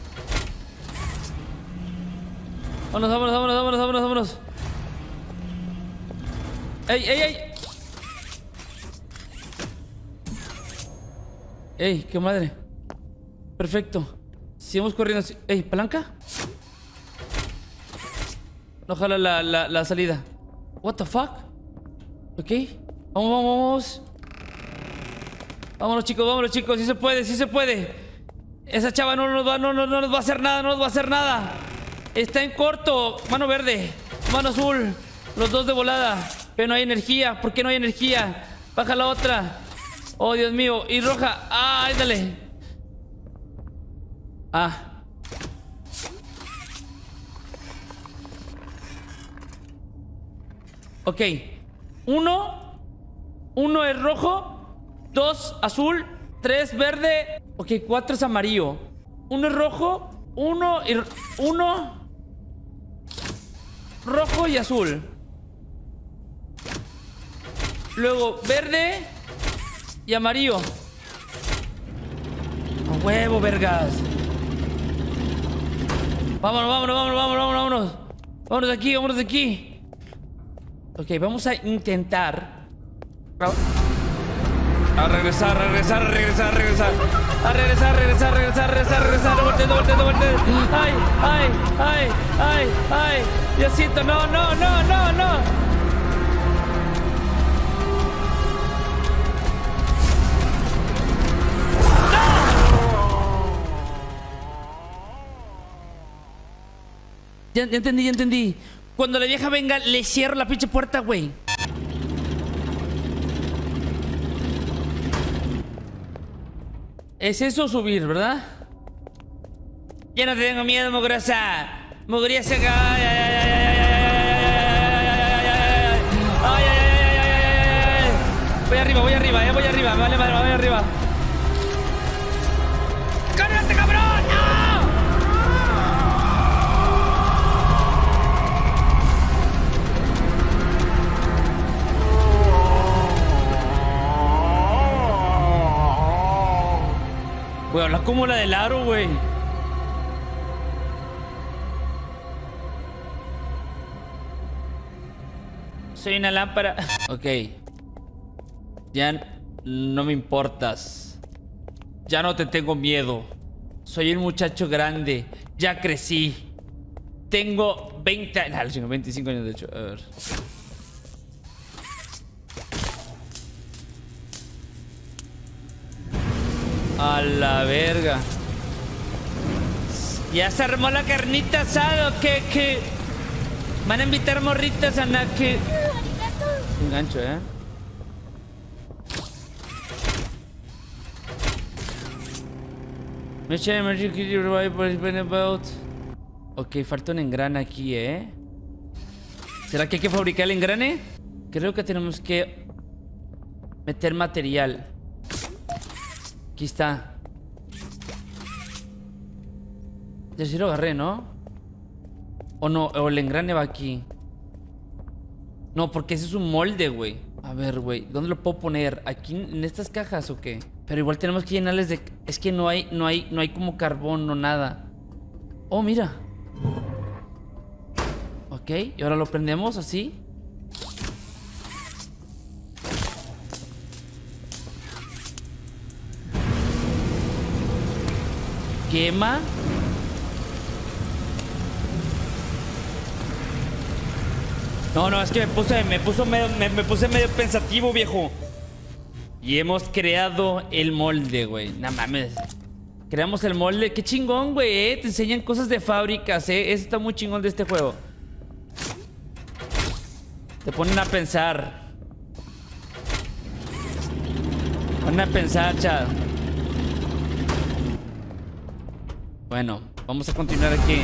Vámonos, vámonos, vámonos, vámonos, vámonos, vámonos. ¡Ey, ey, ey! ¡Ey, qué madre! Perfecto. Sigamos corriendo. ¡Ey, palanca! No jala la, la, la salida. What the fuck? Ok. Vamos, vamos, vamos. Vámonos, chicos, vámonos, chicos. Sí se puede, sí se puede. Esa chava no nos va, no, no, no nos va a hacer nada, no nos va a hacer nada. Está en corto. Mano verde, mano azul. Los dos de volada. Pero no hay energía. ¿Por qué no hay energía? Baja la otra. Oh, Dios mío. Y roja. Ah, ándale. Ah. Ok, uno, uno es rojo, dos azul, tres verde, ok, cuatro es amarillo. Uno es rojo, uno y uno rojo y azul. Luego verde y amarillo. A huevo, vergas. Vámonos, vámonos, vámonos, vámonos, vámonos, vámonos. Vámonos de aquí, vámonos de aquí. Ok, vamos a intentar a regresar, a regresar, a regresar, a regresar. A regresar, regresar, regresar, regresar, regresar. No voltees, no voltees, no voltees. Ay, ay, ay, ay, ay. Diosito, no, no, no, no, no. Ya, ya entendí, ya entendí. Cuando la vieja venga, le cierro la pinche puerta, güey. Es eso subir, ¿verdad? Ya no te tengo miedo, mugrosa. Mugrosa. Ay, ay, ay, ay, ay, ay, ay, ay. Voy arriba, voy arriba, eh, voy arriba. Vale, vale, voy arriba. ¡Cárgate, cabrón! Güey, habla como la del aro, güey. Soy una lámpara. Ok. Ya no me importas. Ya no te tengo miedo. Soy un muchacho grande. Ya crecí. Tengo veinte años. No, veinticinco años de hecho. A ver. A la verga. Ya se armó la carnita asada. ¿Qué? ¿Qué? Van a invitar morritas a na que. Un gancho, ¿eh? Ok, falta un engrane aquí, ¿eh? ¿Será que hay que fabricar el engrane? Creo que tenemos que meter material. Aquí está. Ya sí lo agarré, ¿no? O no, o el engrane va aquí. No, porque ese es un molde, güey. A ver, güey, ¿dónde lo puedo poner? ¿Aquí en estas cajas o qué? Pero igual tenemos que llenarles de... Es que no hay, no hay, no hay como carbón o nada. Oh, mira. Ok, y ahora lo prendemos así. Quema. No, no, es que me puse, me puso medio, me, me puse medio pensativo, viejo. Y hemos creado el molde, güey. No mames. Creamos el molde. Qué chingón, güey, eh. Te enseñan cosas de fábricas, eh. Eso está muy chingón de este juego. Te ponen a pensar. Ponen a pensar, chat. Bueno, vamos a continuar aquí.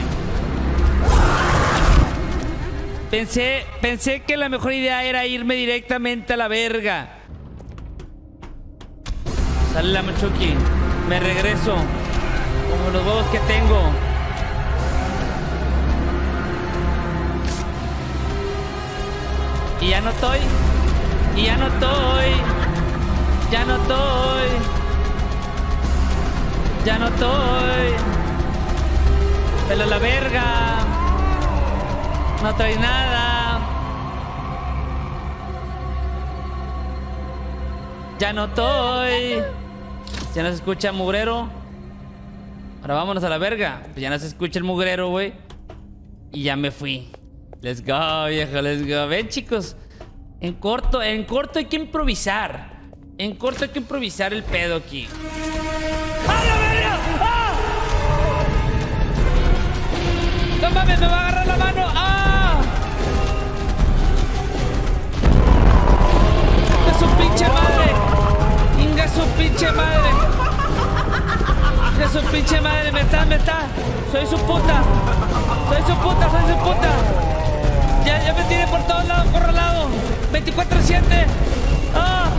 Pensé, pensé que la mejor idea era irme directamente a la verga. Sale la Machuki. Me regreso. Como los huevos que tengo. Y ya no estoy. Y ya no estoy. Ya no estoy. Ya no estoy. Pela la verga. No trae nada. Ya no estoy. Ya no se escucha mugrero. Ahora vámonos a la verga. Pues ya no se escucha el mugrero, güey. Y ya me fui. Let's go, viejo, let's go. Ven, chicos. En corto, en corto hay que improvisar. En corto hay que improvisar el pedo aquí. ¡A la verga! ¡Ah! ¡No mames, me va a agarrar la mano! ¡Ah! ¡Inga su pinche madre! ¡Inga su pinche madre! ¡Inga su pinche madre! ¡Me está, me está! ¡Soy su puta! ¡Soy su puta, soy su puta! Ya, ya me tiene por todos lados, corralado. veinticuatro siete. ¡Ah!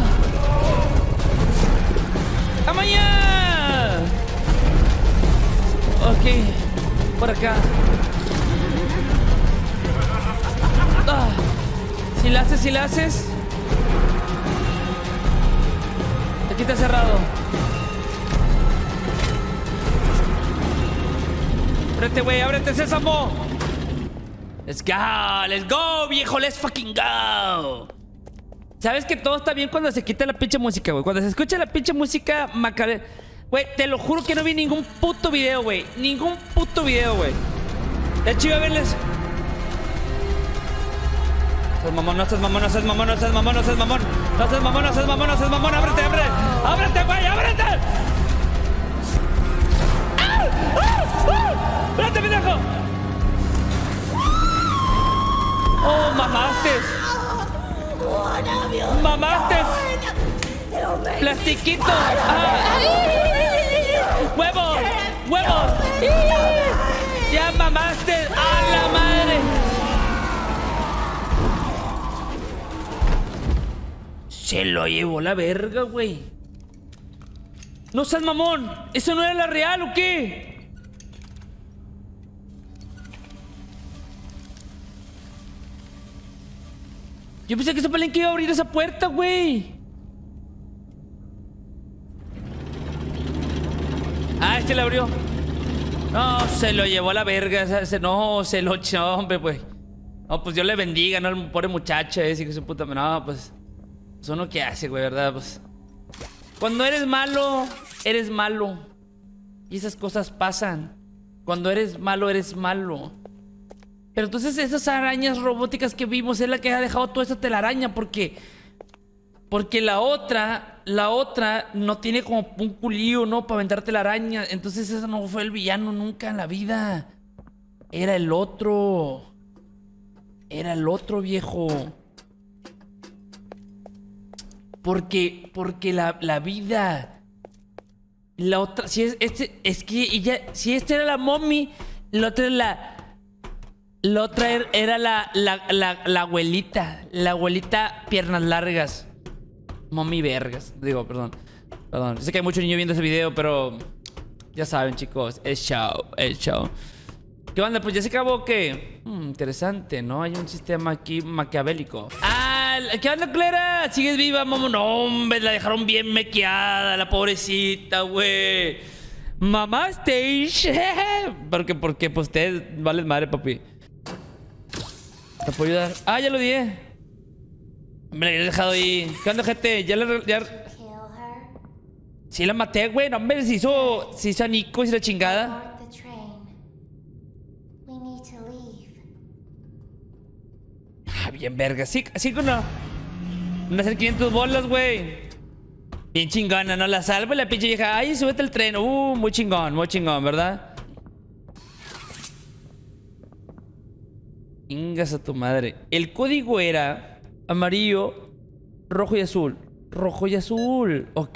¡A mañana! Ok. Por acá. Ah. Si la haces, si la haces. Aquí está cerrado. Ábrete, güey, ábrete, sésamo. Let's go, let's go, viejo, let's fucking go. ¿Sabes que todo está bien cuando se quita la pinche música, güey? Cuando se escucha la pinche música Macarena. Güey, te lo juro que no vi ningún puto video, güey. Ningún puto video, güey. De hecho, iba a verles. Seas mamón, no seas mamón, no seas mamón, no seas mamón, no seas mamón. No seas mamón, no seas mamón, no seas mamón. Ábrete, ábrete. Ábrete, güey, ábrete. ¡Ah! ¡Ah! ¡Ah! ¡Espérate, pendejo! ¡Oh, mamaste! ¡Mamaste! ¡Plastiquito! ¡Ah! ¡Huevo! ¡Huevo! ¡Ya mamaste! ¡A la madre! Se lo llevó la verga, güey. ¡No seas mamón! ¿Eso no era la real o qué? Yo pensé que ese palenque iba a abrir esa puerta, güey. Ah, este la abrió. No, se lo llevó a la verga. No, se lo echó, hombre, güey. No, pues Dios le bendiga, ¿no? El pobre muchacho ese que su puta. No, pues. Eso no que hace, güey, ¿verdad? Pues. Cuando eres malo, eres malo. Y esas cosas pasan. Cuando eres malo, eres malo. Pero entonces esas arañas robóticas que vimos es la que ha dejado toda esta telaraña. Porque Porque la otra La otra no tiene como un culillo, ¿no? Para aventar telaraña. Entonces ese no fue el villano nunca en la vida. Era el otro. Era el otro, viejo. Porque Porque la, la vida La otra, si es este, es que ella, si esta era la mommy, la otra era la, la otra era la, la, la, la abuelita, la abuelita piernas largas, mommy vergas, digo, perdón, perdón. Sé que hay muchos niños viendo ese video, pero ya saben, chicos, es show, es show. ¿Qué onda? Pues ya se acabó, ¿qué? Hmm, interesante, ¿no? Hay un sistema aquí maquiavélico. ¡Ah! ¿Qué onda, Clara? ¿Sigues viva, mamá? No, hombre, la dejaron bien mequeada, la pobrecita, güey. Mamá Stage. Porque, porque, pues, ustedes valen madre, papi. ¿Te puedo ayudar? Ah, ya lo di. Me la he dejado ahí. ¿Qué onda, gente? Ya la... Ya... Kill her. Sí la maté, güey. No, hombre, se hizo... Se hizo a Nico y se la chingada. Board the train. We need to leave. Ah, bien verga. Sí, así con una... Unas quinientas bolas, güey. Bien chingona, ¿no? La salvo y la pinche vieja. Ay, súbete al tren. Uh, muy chingón, muy chingón, ¿verdad? Chingas a tu madre. El código era amarillo, rojo y azul. Rojo y azul. Ok.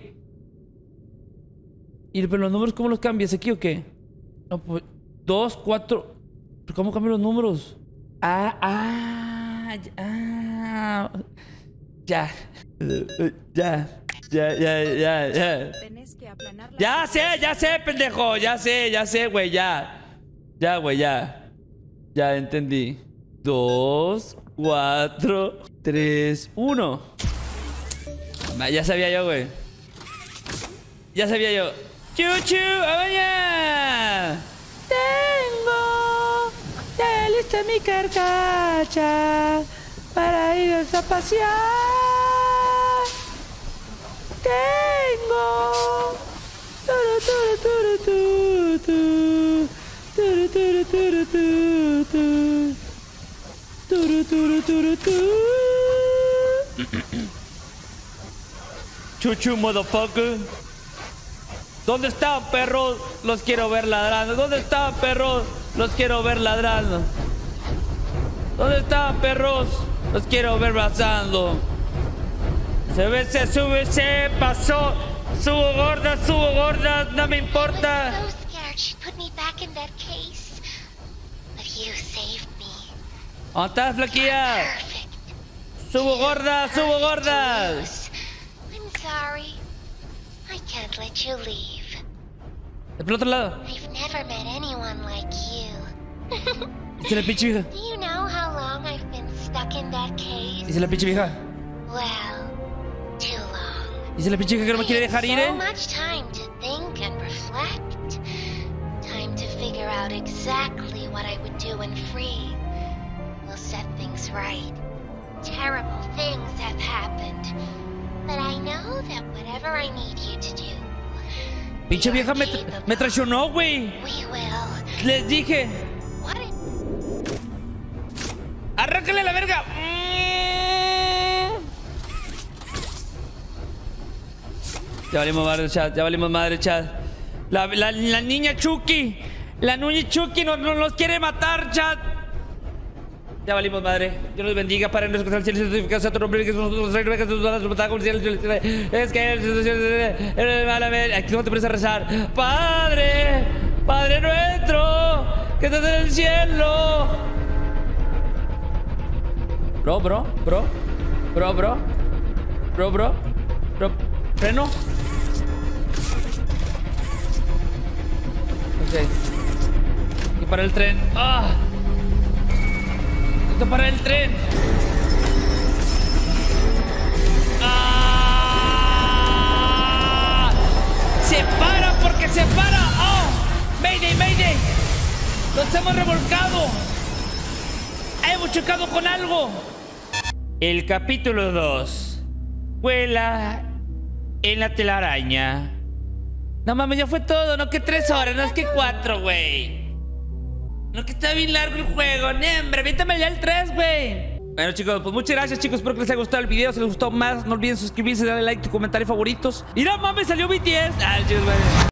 ¿Y pero los números cómo los cambias? ¿Aquí o qué? No, pues... Dos, cuatro... ¿Cómo cambian los números? Ah, ah... Ah... Ya. Ya. Ya, ya, ya, ya. Tenés que aplanar la Ya sé, ya sé, pendejo. Ya sé, ya sé, güey, ya. Ya, güey, ya. Ya entendí. Dos, cuatro, tres, uno. Ya sabía yo, güey. Ya sabía yo. ¡Chuchu! ¡Vaya! Tengo ya lista mi carcacha para ir a pasear. Tengo turu, turu, turu, tu, tu. Turu, turu, turu, tu, tu. Turu, turu, turu, tu. Chuchu, motherfucker. ¿Dónde están, perros? Los quiero ver ladrando. ¿Dónde están, perros? Los quiero ver ladrando. ¿Dónde están, perros? Los quiero ver abrazando. Se ve, se sube, se pasó. Subo gorda, subo gorda, no me importa. I was so scared she'd put me back in that case. But you saved me. ¿Dónde estás, flaquilla? Perfect. Subo gorda, subo gorda. I'm sorry. I can't let you leave. ¿De por otro lado? I've never met anyone like you. Dice la pinche vieja. Do you know how long I've been stuck in that case? Dice la pinche vieja. Well, too long. Dice la pinche vieja que no me quiere dejar ir, So eh. much time to think and reflect. Time to figure out exactly what I would do when free. We'll set things right. Terrible things have happened. But I know that whatever I need you to do, Pinche vieja me, tra me traicionó, güey. we will. Les dije. What? ¡Arráncale la verga! Ya valimos madre, chat. Ya valimos madre, chat. La, la, la niña Chucky. La niña Chucky nos, nos, nos quiere matar, chat. Ya valimos madre. Dios los bendiga, Padre nuestro que estás en el cielo, santificado sea tu nombre, que nosotros reino, que tus donas, tu voluntad, como en el cielo. Es que aquí no te pones a rezar. Padre, Padre nuestro, que estás en el cielo. Bro, bro, bro, bro, bro, bro, bro, bro, freno. Ok. Y para el tren. ¡Ah! Necesito parar el tren. ¡Ah! ¡Se para porque se para! ¡Oh! ¡Mayday, mayday! ¡Nos hemos revolcado! ¡Hemos chocado con algo! El capítulo dos. Vuela en la telaraña. No mames, ya fue todo. No que tres horas, no es que cuatro, güey. No, que está bien largo el juego, hombre. Véntame ya el tres, güey. Bueno, chicos, pues muchas gracias, chicos. Espero que les haya gustado el video. Si les gustó más, no olviden suscribirse, darle like, tu comentario favoritos. Y no mames, salió B T S. Ah, chicos, güey.